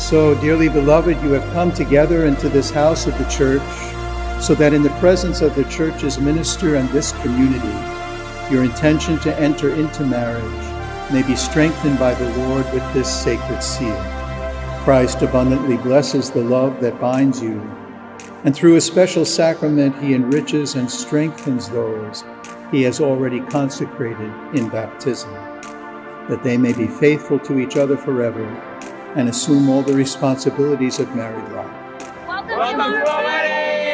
So, dearly beloved, you have come together into this house of the church so that in the presence of the church's minister and this community, your intention to enter into marriage may be strengthened by the Lord with this sacred seal. Christ abundantly blesses the love that binds you, and through a special sacrament, he enriches and strengthens those he has already consecrated in baptism, that they may be faithful to each other forever and assume all the responsibilities of married life. Welcome to our wedding!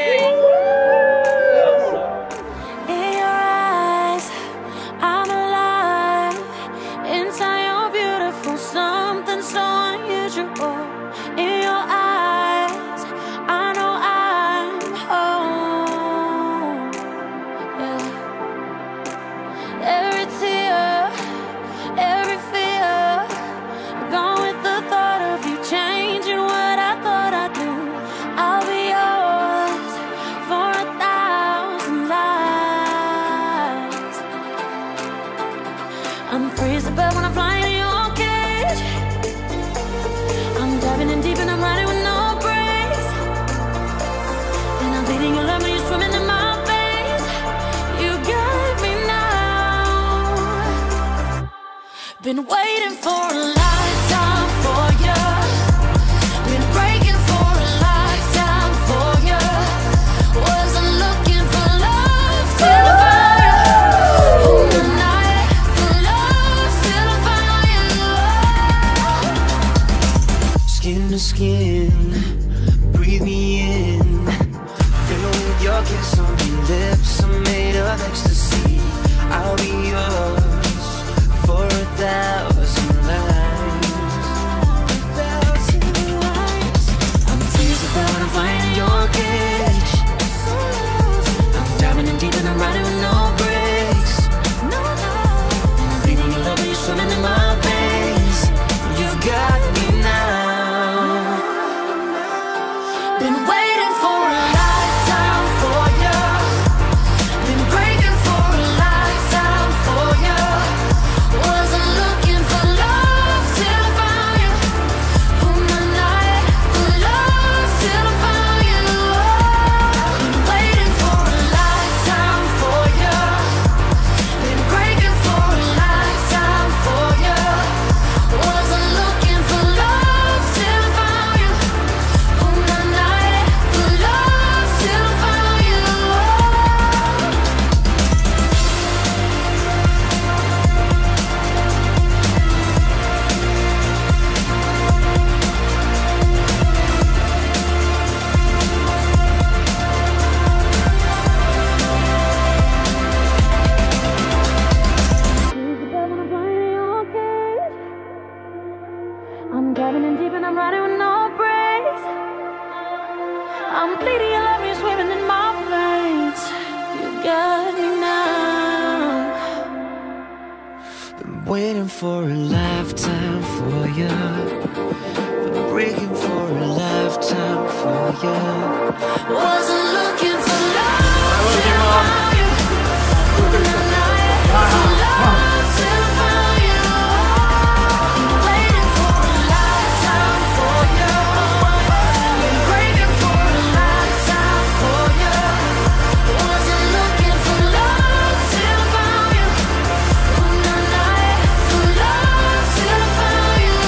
In your eyes, I'm alive. Inside you're beautiful, something so unusual. In your eyes, I know I'm home. Yeah. Every tear, every fear, gone with the thought of you changing what I thought I'd do. I'll be yours for 1,000 lives. I'm free as a bird when I'm flying in your cage. I'm diving in deep and I'm riding with no brakes. And I'm bleeding your love when you're swimming in my face. You got me now. Been waiting for a lifetime for you. Been breaking for a lifetime for you. Wasn't looking for love till I found you. On the night for love till I found you. Skin to skin, breathe me in. Fill with your kiss on your lips. I'm made of ecstasy. I'll be yours for 1,000 lives. I'm free as a bird when I'm flying in your cage. I'm diving in deep and I'm riding with no brakes. And I'm bleeding your love when you're swimming in my veins. You've got me now. Been waiting for a lifetime for you. Been breaking for a lifetime for you. Wasn't looking for love till I found you. On the night for love till I found you. Been waiting for a lifetime for you. Been breaking for a lifetime for you. Wasn't looking for love till I found you. On the night for love till I found you. I'm diving in deep and I'm riding with no brakes. I'm bleeding your love, you're swimming in my veins. You got me now. Been waiting for a lifetime for you. Been breaking for a lifetime for you. Wasn't looking for love till I found you. On the night for love till I found you. Been waiting for a lifetime for you. Been breaking for a lifetime for you. Wasn't looking for love till I found you. On the night for love till I found you.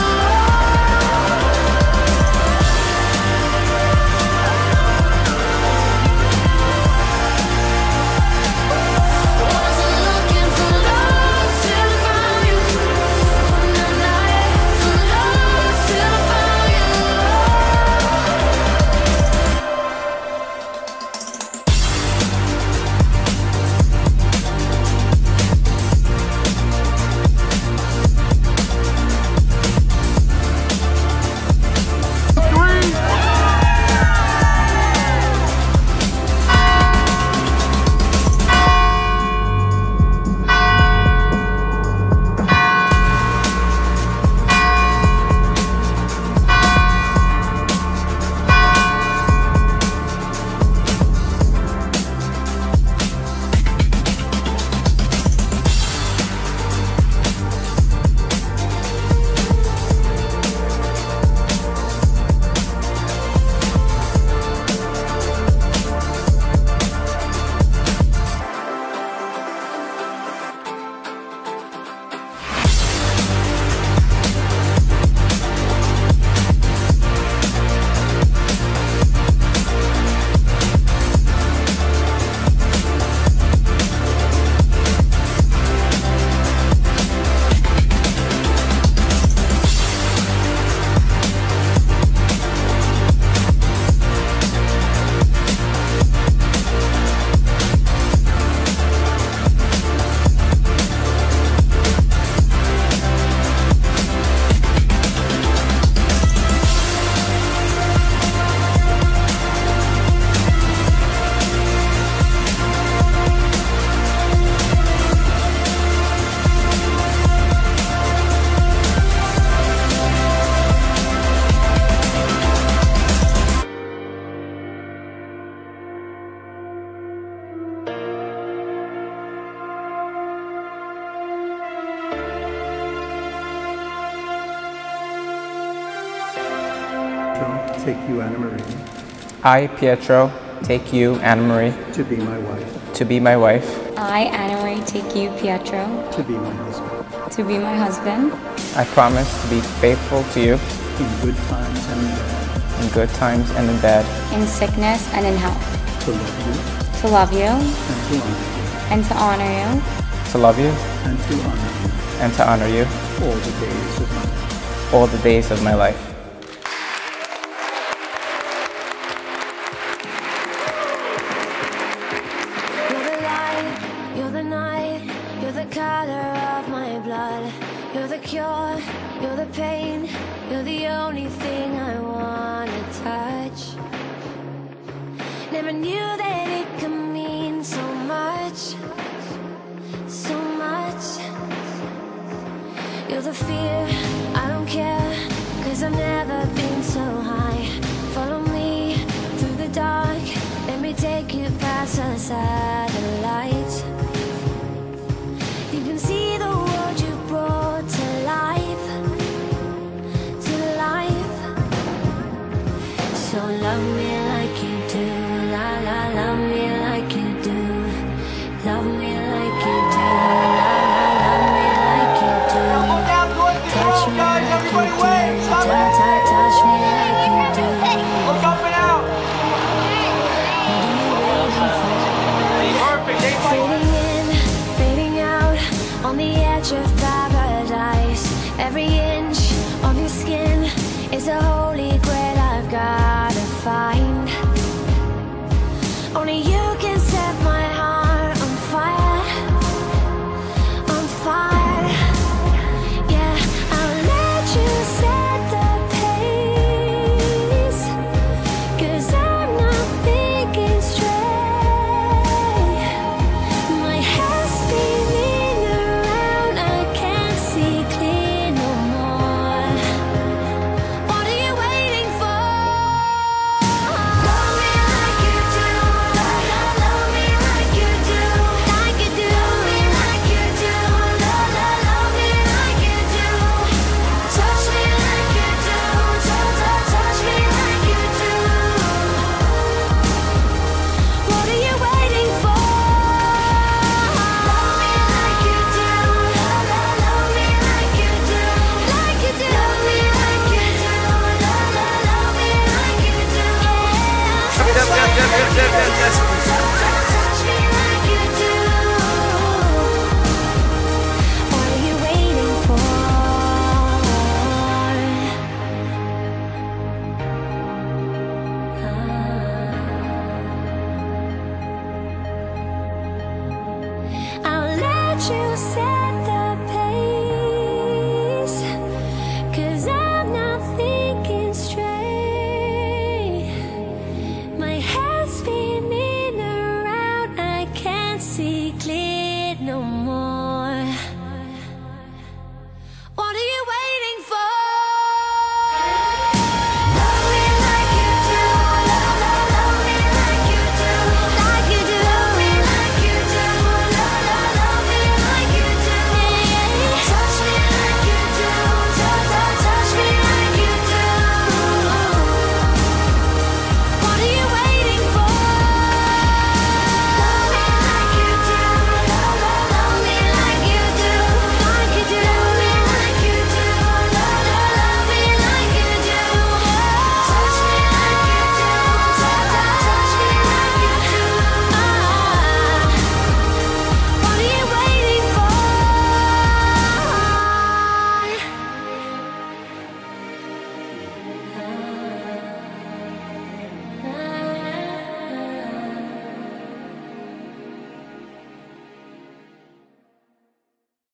take you, Anna Marie, I, Pietro, take you, Anna Marie, to be my wife, to be my wife. I, Anna Marie, take you, Pietro, to be my husband, to be my husband, I promise to be faithful to you in good times and in bad, in good times and in bad, in sickness and in health, to love you and to honor you, to love you and to honor you, and to honor you all the days of my life. all the days of my life. You're the light, you're the night, you're the color of my blood. You're the cure, you're the pain, you're the only thing I wanna touch. Never knew that it could mean so much, so much. You're the fear, I don't care, 'cause I've never been so high. Follow me through the dark, let me take you past the satellites. You can see the world you brought to life, to life. So love me like you do, la la, love me like you do. Love me like you do, la la, love me like you do. Touch me like you do, touch me like you do. Look up and out. Perfect. Fading in, fading out, on the edge of paradise. Every inch of your skin is a holy grail I've gotta find. Only you can set my heart on fire, on fire. Yeah, I'll let you set the pace, 'cause I'm not thinking straight. My head's spinning around, I can't see clear no more. What are you waiting for? Love me like you do, love, love, love me like you do, like you do. Love me like you do, love, love, love me like you do. Touch me like you do, touch, touch, touch me like you do. What are you waiting for? Love me like you do, love, love, love me like you do, like you do. Love me like you do, love, love, love me like you do. Yes. Touch me like you do. What are you waiting for? I'll let you say